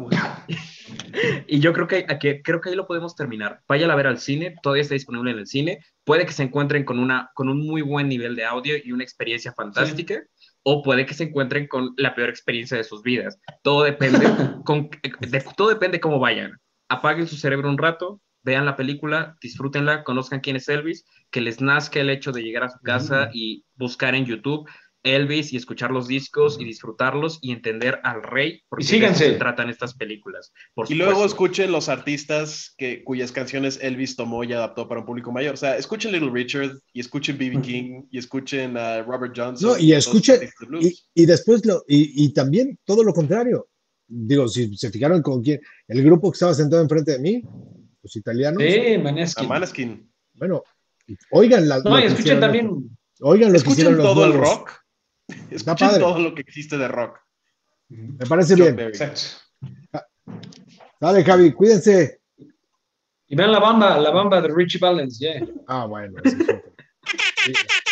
Y yo creo que, que, creo que ahí lo podemos terminar. Vayan a ver al cine, todavía está disponible en el cine. Puede que se encuentren con, una, con un muy buen nivel de audio y una experiencia fantástica, sí. O puede que se encuentren con la peor experiencia de sus vidas. Todo depende, con, de, todo depende cómo vayan. Apaguen su cerebro un rato, vean la película, disfrútenla, conozcan quién es Elvis, que les nazca el hecho de llegar a su casa mm. y buscar en YouTube Elvis y escuchar los discos y disfrutarlos y entender al rey, porque y síganse. de eso se tratan estas películas. Por y supuesto. Luego escuchen los artistas que, cuyas canciones Elvis tomó y adaptó para un público mayor. O sea, escuchen Little Richard y escuchen B B King y escuchen a Robert Johnson. No, y escuchen, y, y después, lo, y, y también todo lo contrario. Digo, si se fijaron con quién, el grupo que estaba sentado enfrente de mí, los italianos. Sí, Maneskin. A Maneskin. Bueno, oigan la. No, y escuchen también. Los, oigan lo escuchen que hicieron todo los el rock. Escuchen todo lo que existe de rock. Me parece John bien. Berry. Exacto. Dale, Javi, cuídense. Y vean la bamba, la bamba de Richie Valens, yeah. Ah, bueno. Eso es otro. Sí.